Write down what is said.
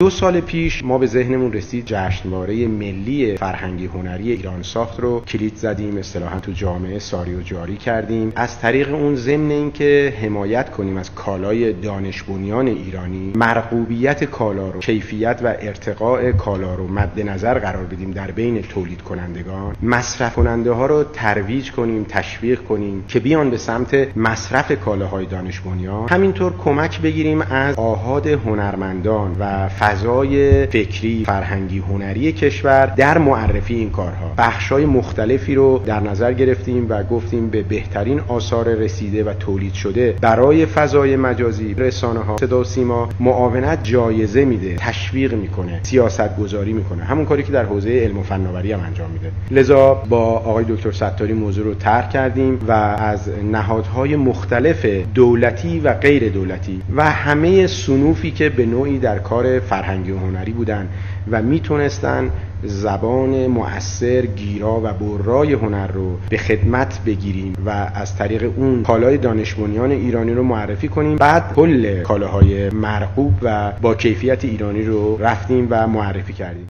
2 سال پیش ما به ذهنمون رسید جشنواره ملی فرهنگی هنری ایران ساخت رو کلید زدیم، اصطلاحاً تو جامعه ساری و جاری کردیم. از طریق اون ضمن اینکه حمایت کنیم از کالای دانش بنیان ایرانی، مرغوبیت کالا رو، کیفیت و ارتقاء کالا رو مد نظر قرار بدیم در بین تولید کنندگان، مصرف کننده ها رو ترویج کنیم، تشویق کنیم که بیان به سمت مصرف کالاهای دانش بنیان. همینطور کمک بگیریم از آحاد هنرمندان و فضای فکری، فرهنگی، هنری کشور در معرفی این کارها. بخش‌های مختلفی رو در نظر گرفتیم و گفتیم به بهترین آثار رسیده و تولید شده برای فضای مجازی رسانه‌ها صدا و سیما معاونت جایزه میده، تشویق میکنه، سیاست گذاری میکنه، همون کاری که در حوزه علم و فناوری هم انجام میده. لذا با آقای دکتر ستاری موضوع رو طرح کردیم و از نهادهای مختلف دولتی و غیر دولتی و همه صنوفی که به نوعی در کار فرهنگی و هنری بودن و میتونستن زبان مؤثر، گیرا و برای هنر رو به خدمت بگیریم و از طریق اون کالای دانش بنیان ایرانی رو معرفی کنیم. بعد کل کالاهای مرغوب و با کیفیت ایرانی رو رفتیم و معرفی کردیم.